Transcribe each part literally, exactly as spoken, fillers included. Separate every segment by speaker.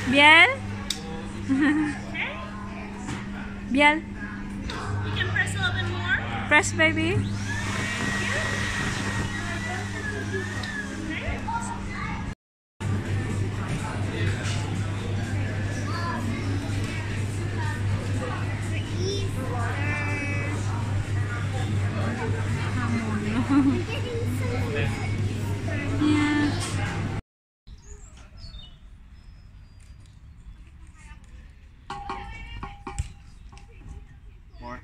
Speaker 1: Biel? Biel?
Speaker 2: You can press a little bit more.
Speaker 1: Press, baby. Yeah.
Speaker 3: More.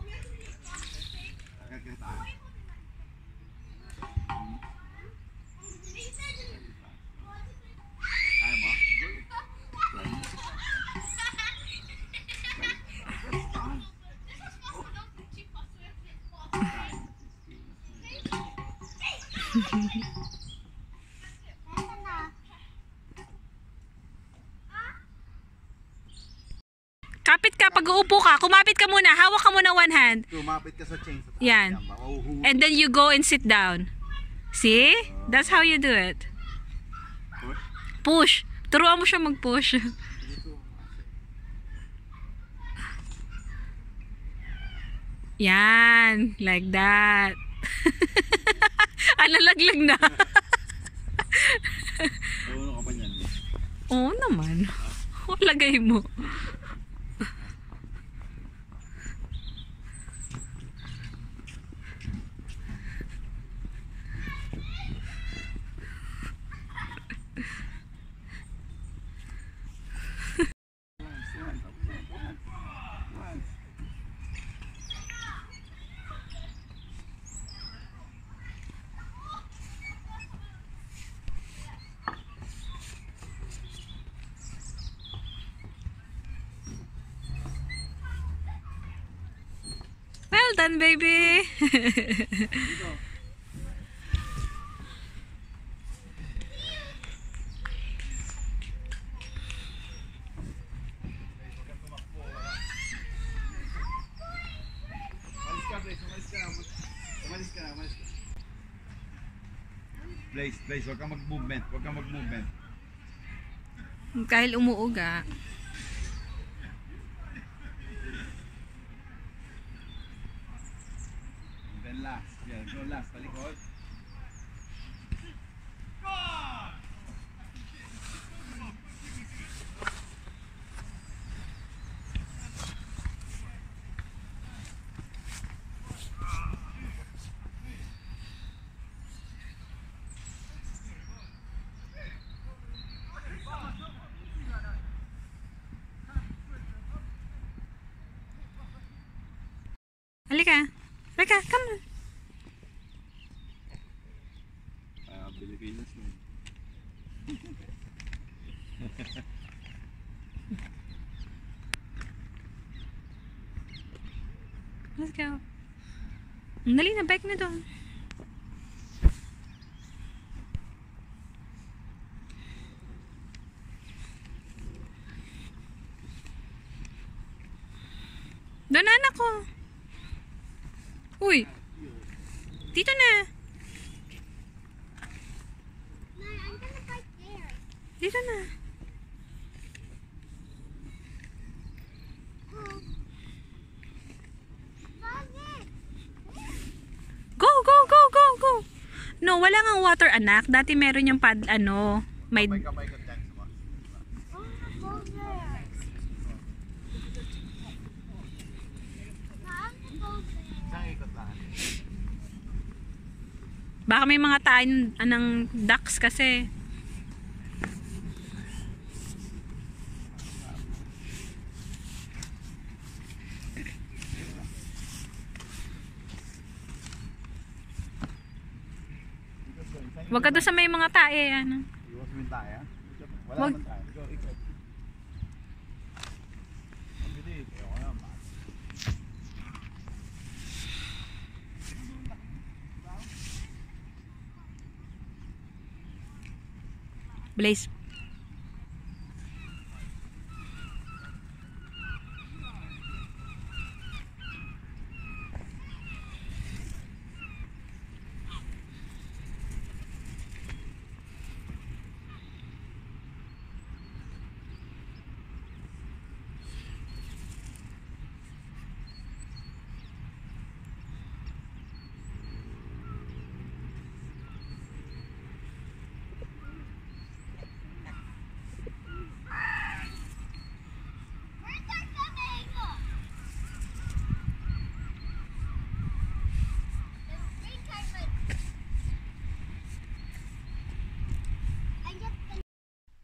Speaker 1: Kapit ka, pag uupo ka, kumapit ka muna, hawak ka muna one hand.
Speaker 3: Kumapit ka sa chain.
Speaker 1: Yan. And then you go and sit down. See? That's how you do it. Push. Turuan mo siya mag-push. Yan. Like that. Ah, nalaglag na.
Speaker 3: Ano ka ba niyan?
Speaker 1: Oo naman. Lagay mo. Well done, baby.
Speaker 3: Blaze, Blaze, huwag kang mag-movement, huwag kang mag-movement.
Speaker 1: Kahit umuuga.
Speaker 3: Then last, yeah, go last, talikod.
Speaker 1: Halika. Halika, come on.
Speaker 3: Ah, Pilipinas mo.
Speaker 1: Let's go. Dali na, bike na doon. Doon, anak ko. Uy. Dito na. Dito na. Go, go, go, go, go. No, wala ngang water, anak. Dati meron yung pad, ano, may...
Speaker 3: Kamay ka dyan sa mga. Isang ikot lang.
Speaker 1: Baka may mga taan ng ducks kasi. Wag ka doon sa may mga tae, ano.
Speaker 3: Iwas mo yung tayo. Wala
Speaker 1: Wag.
Speaker 3: naman tayo. Go, ikot. Ang bilis. Ewan ko naman.
Speaker 1: Blaze.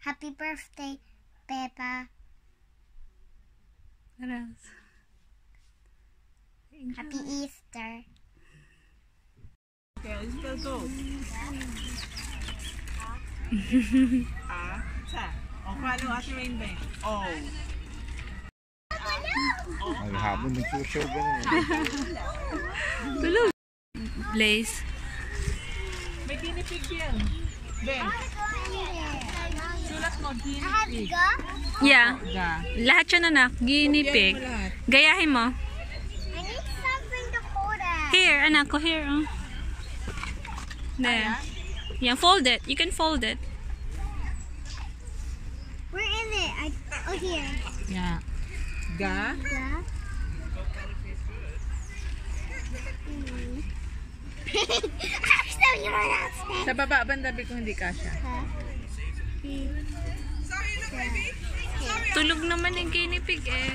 Speaker 4: Happy birthday, Peppa.
Speaker 1: What else?
Speaker 4: Happy Easter.
Speaker 2: Okay, let's go. Go. Ah, sa. O, follow Ate Rainbow. Oh.
Speaker 3: Ay, habang nagsushow ganun.
Speaker 1: Tulog. Blaze.
Speaker 2: May guinea pig yan. Ben, sulat mo, guinea
Speaker 4: I have to
Speaker 2: pig.
Speaker 4: go.
Speaker 1: Yeah.
Speaker 2: Ga.
Speaker 1: Lahat yun anak. Guinea
Speaker 2: Yan
Speaker 1: pig.
Speaker 2: mo lahat.
Speaker 1: Gayahin mo.
Speaker 4: I need something to hold it.
Speaker 1: Here, anak ko. Here. Oh. There. Yeah, fold it. You can fold it.
Speaker 4: Where is it? I, oh, here.
Speaker 2: Yeah. Ga.
Speaker 4: Yeah. So you were not snake.
Speaker 2: Sa baba, bandabi kung hindi kasha.
Speaker 1: Tulog naman yung guinea pig eh.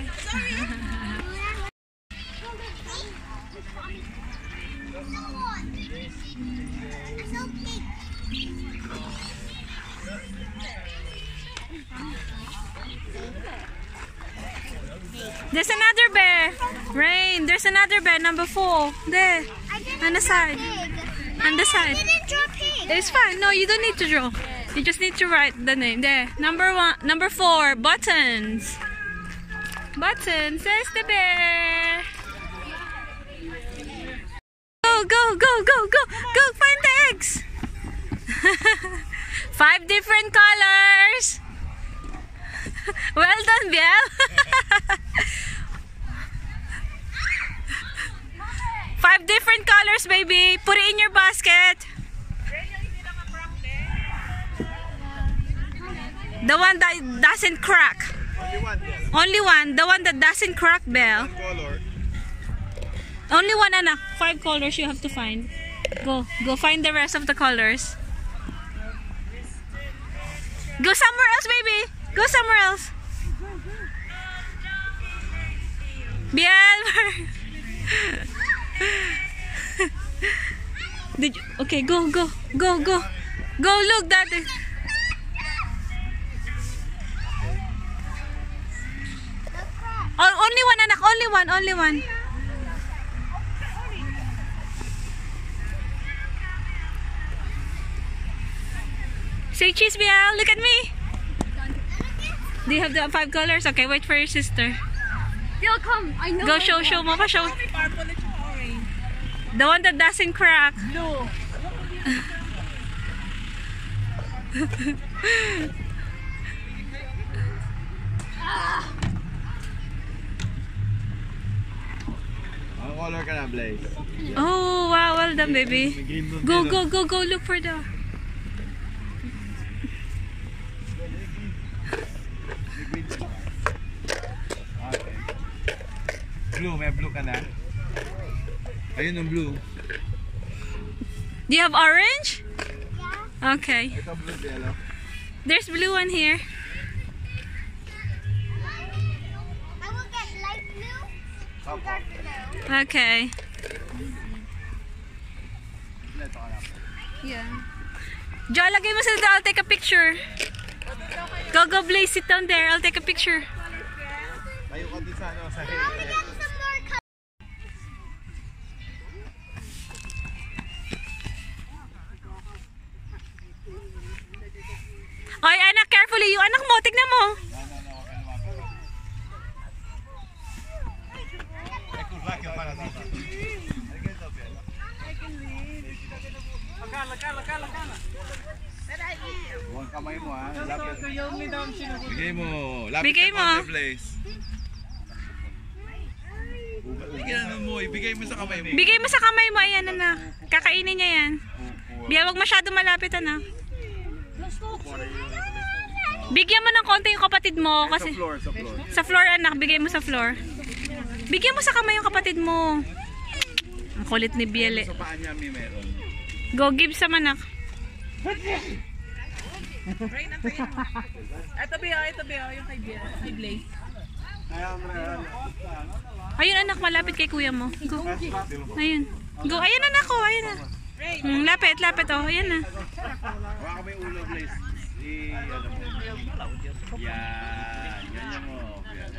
Speaker 1: There's another bear. Rain, there's another bear. Number four. There. On the side. On the side.
Speaker 4: I didn't draw pig.
Speaker 1: It's fine. No, you don't need to draw. You just need to write the name. There. Number one. Number four. Buttons. Buttons. There's the bear. Go, go, go, go, go. Go find the eggs. Five different colors. Well done, Biel. Five different colors, baby. Put it in your basket. The one that doesn't crack.
Speaker 3: Only one.
Speaker 1: Only one. The one that doesn't crack, Belle.
Speaker 3: Color.
Speaker 1: Only one, anak. Five colors you have to find. Go. Go find the rest of the colors. Go somewhere else, baby. Go somewhere else. Biel. Did you, okay, go, go, go, go. Go look, that is. Oh, only one, anak. Only one, only one. Say cheese, Biel. Look at me. Do you have the five colors? Okay, wait for your sister.
Speaker 4: They'll come. I know.
Speaker 1: Go show, show mo pa, show.
Speaker 2: Purple at yung orange.
Speaker 1: The one that doesn't crack.
Speaker 2: Blue.
Speaker 3: Ang color ka na, Blaze?
Speaker 1: Oh, wow. Well done, baby.
Speaker 3: May green doon,
Speaker 1: Go,
Speaker 3: yellow.
Speaker 1: go, go, go. Look for the...
Speaker 3: May green doon. Okay. Blue, may blue ka na. Ayun yung blue.
Speaker 1: Do you have orange?
Speaker 4: Yeah.
Speaker 1: Okay.
Speaker 3: Ito blue, yellow.
Speaker 1: There's blue one here.
Speaker 4: I will get light blue and dark blue.
Speaker 1: Okay.
Speaker 3: Ito ka na.
Speaker 1: Yeah. Jo, lagay mo sa dito. I'll take a picture. Go, go, Blaze. Sit down there. I'll take a picture.
Speaker 3: Tayo ka din sa ano, sa
Speaker 4: I want to
Speaker 3: hay.
Speaker 4: get some more colors.
Speaker 1: Oy, anak, carefully. Yung anak mo, tignan mo.
Speaker 3: Ecco, va che para dito. Huwag kamay mo ha. Lapit. Bigay mo. Lapit
Speaker 1: Bigay
Speaker 3: ka
Speaker 1: mo.
Speaker 3: konti, Blaze. Bigyan mo. Ibigay mo sa kamay mo.
Speaker 1: Bigay mo sa kamay mo. Ayan, anak. Kakainin niya yan. Biya, wag masyado malapit, anak. Bigyan mo ng konti yung kapatid mo.
Speaker 3: Sa
Speaker 1: Kasi
Speaker 3: floor, sa floor.
Speaker 1: sa floor, anak. Bigay mo sa floor. Bigyan mo sa kamay yung kapatid mo. Ang kulit ni Biel eh.
Speaker 3: Sa paa niya may meron.
Speaker 1: Go, give some, anak.
Speaker 2: Rain, antayin mo. Ito, Bea. Ito, Bea. Yung kay Bea. Kay Blaze.
Speaker 1: Ayun, anak. Malapit kay kuya mo. Go. Ayun. Go. Ayun, anak ko. Ayun na. Hmm, lapit, lapit. Oh, yan na.
Speaker 3: Hawa ka may ulo, Blaze. I, ano mo. Yan. Ganyan mo. Yan.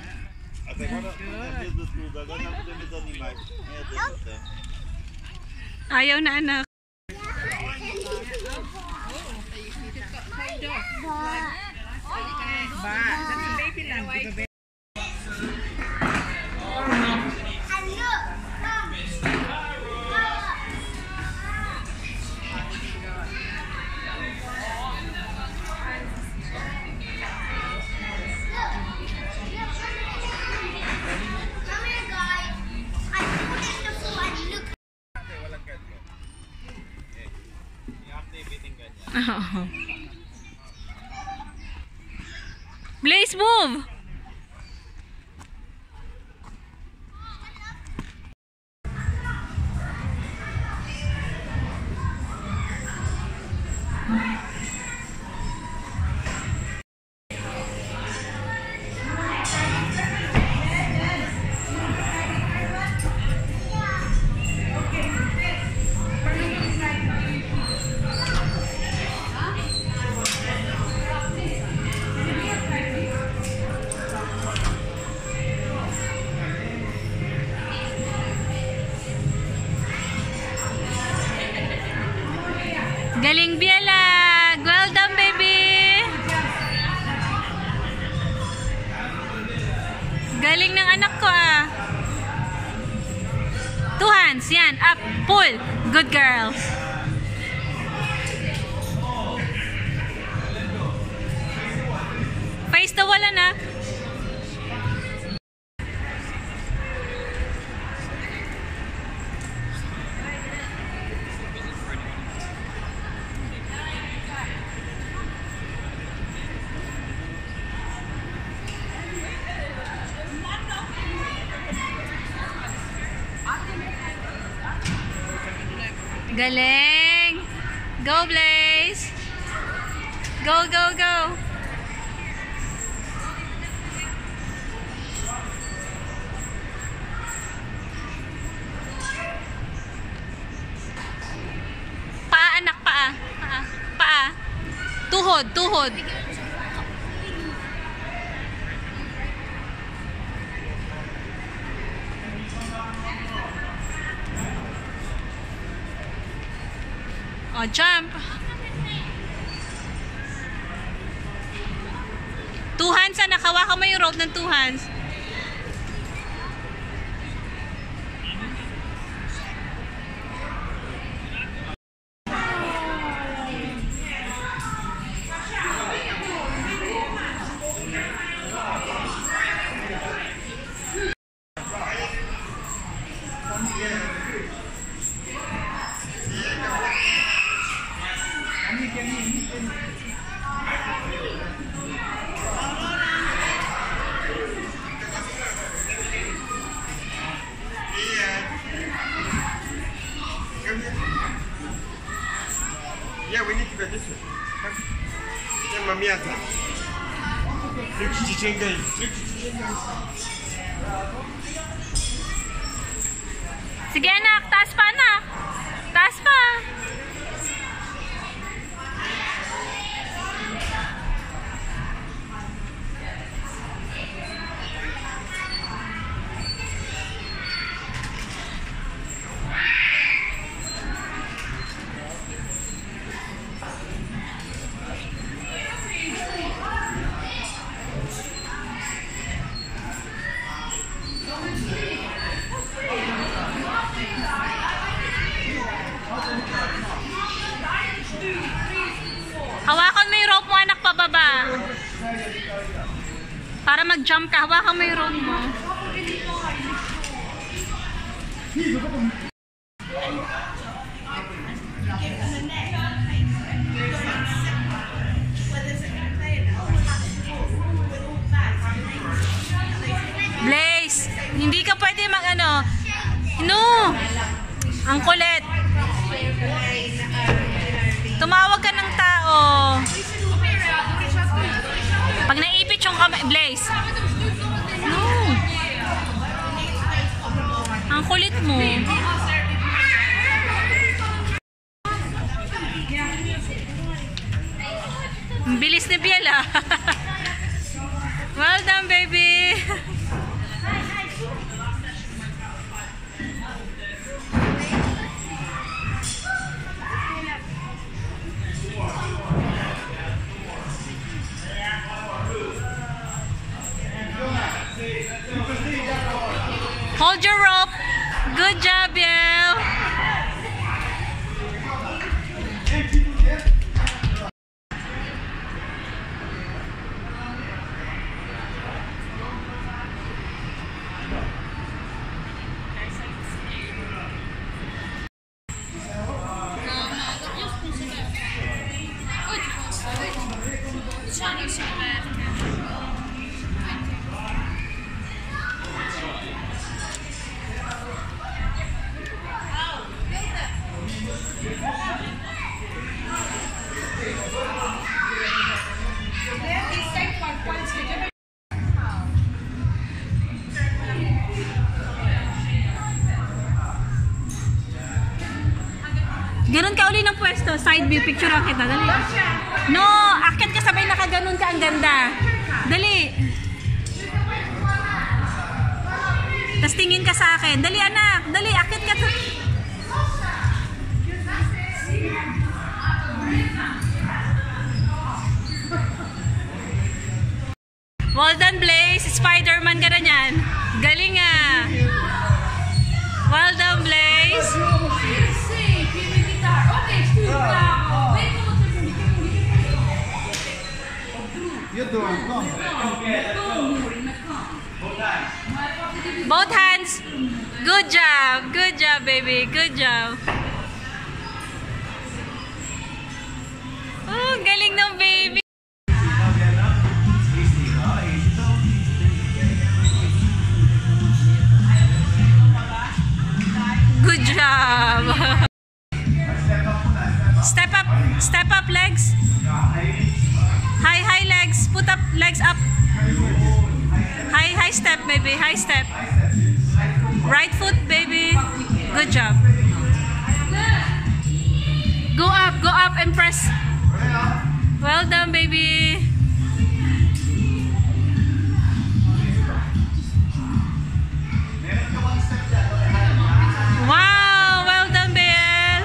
Speaker 1: Ayaw na, anak.
Speaker 2: Ba, that's a baby lamb. Di ba, baby?
Speaker 4: And look, Mom. Come here, guys. I'm putting the food and look.
Speaker 1: Oh. Blaze, move! Galing, Biela! Well done, baby! Galing ng anak ko, ah. Two hands, yan. Up, pull. Good girls. Face the wall, anak. Galing! Go, Blaze! Go, go, go! Paa, anak, paa. Paa. Paa. Tuhod, tuhod. Oh, jump. Two hands, anak. Hawakan mo yung rope ng two hands.
Speaker 3: Yeah, we need to go this way. Yeah, mamia.
Speaker 1: Sige, anak. Taas pa, anak. Taas pa. Hawakan mo yung rope mo, anak, pababa. Para mag-jump ka, hawakan mo yung rope mo. Blaze, hindi ka pwede mag-ano. No! Ang kulit. Tumawag ka ng tao. Pag naipit yung kamay, Blaze. No. Ang kulit mo. Ang bilis ni Biel ah. Well done, baby. Hold your rope. Good job, Biel. Ganon ka uli ng pwesto. Side view. Picture ang kita. Dali. No! Akit ka sabay nakaganon ka. Ang ganda. Dali. Tapos tingin ka sa akin. Dali anak. Dali. Akit ka. Well done, Blaze. Spider-Man ka na yan. Galing ah. Well done, Blaze.
Speaker 3: You do it, come.
Speaker 1: Both hands. Good job. Good job, baby. Good job. Oh, galing ng baby. Good job. Step up. Step up legs. High, high legs. Put up legs up. High, high step, baby. High step. Right foot, baby. Good job. Go up, go up and press. Well done, baby. Wow, well done, Biel.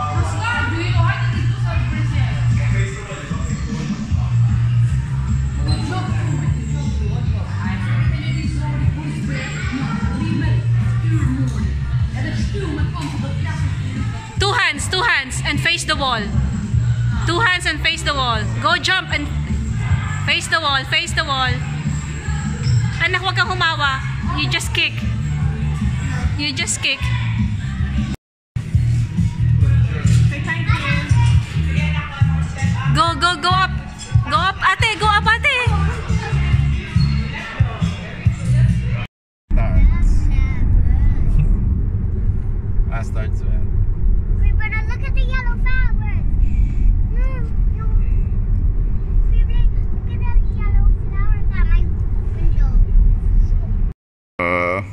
Speaker 1: Two hands, two hands, and face the wall. Two hands and face the wall. Go jump and face the wall, face the wall. Anak, huwag kang humawa. You just kick. You just kick. Go, go, go up. Go up, ate. Go up, ate.
Speaker 3: I start to end.
Speaker 4: We're gonna look at the yellow flowers. Mm, no. We're gonna look at the yellow flowers at my window.
Speaker 3: Uh.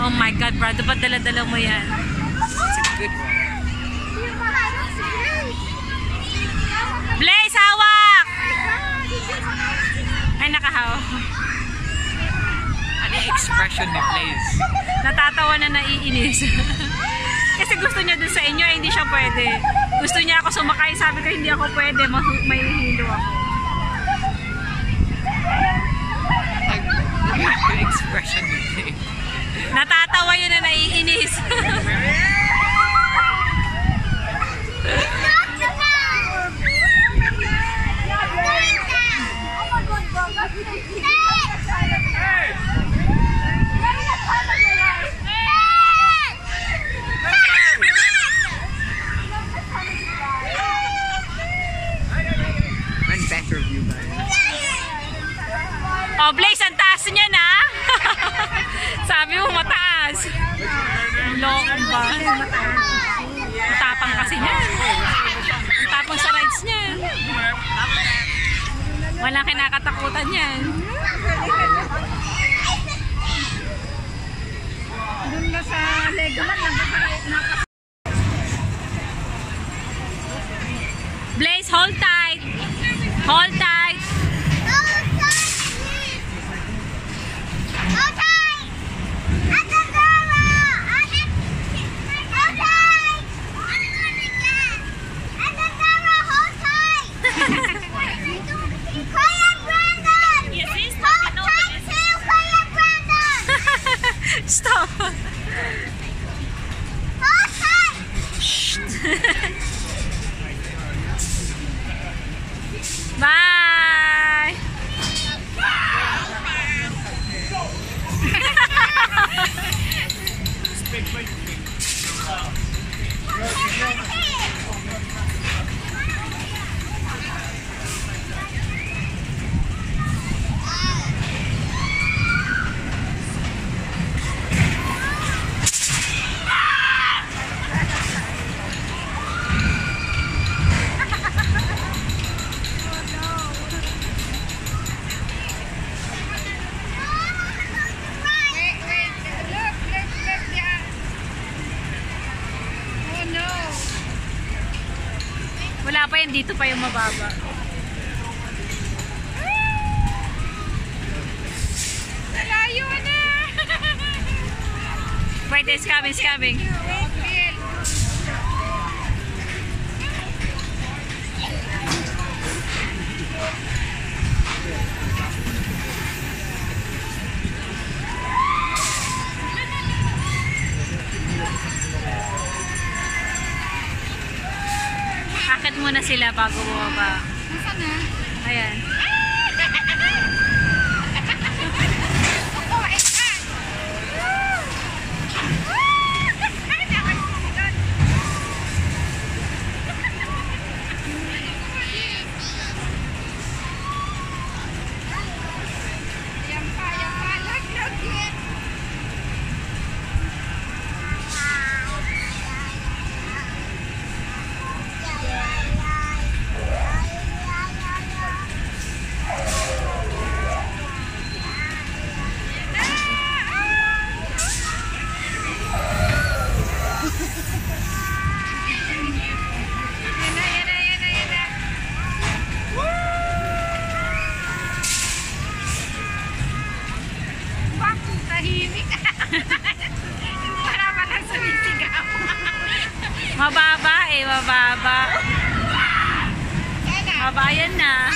Speaker 1: Oh my God, brad. Ba't dala-dala mo yan?
Speaker 3: It's a good one.
Speaker 1: Blaze, hawak! Ay, nakahawak.
Speaker 3: Ano yung expression ni Blaze?
Speaker 1: Natatawa na naiinis. Kasi gusto niya dun sa inyo, eh, hindi siya pwede. Gusto niya ako sumakay, sabi ko hindi ako pwede, may hilo ako.
Speaker 3: Yung expression ni Blaze.
Speaker 1: Natatawa yun na naiinis.
Speaker 3: One better view ba?
Speaker 1: Oh, Blaze, ang taas niya na. Sabi mo mataas. Lokong ba? Matapang kasi niya. Matapang sa rides niya. Walang kinakatakutan yan.
Speaker 2: Doon na sa Legoland, naka
Speaker 1: Blaze, hold tight. Hold tight. Stop. Bye. Wala pa yan, dito pa yung mababa.
Speaker 2: Malayo na!
Speaker 1: Wait, it's coming, it's coming. Akit muna sila bago bumaba.
Speaker 2: Nasaan na?
Speaker 1: Ayan. Mababa eh, mababa. Mababa yan na.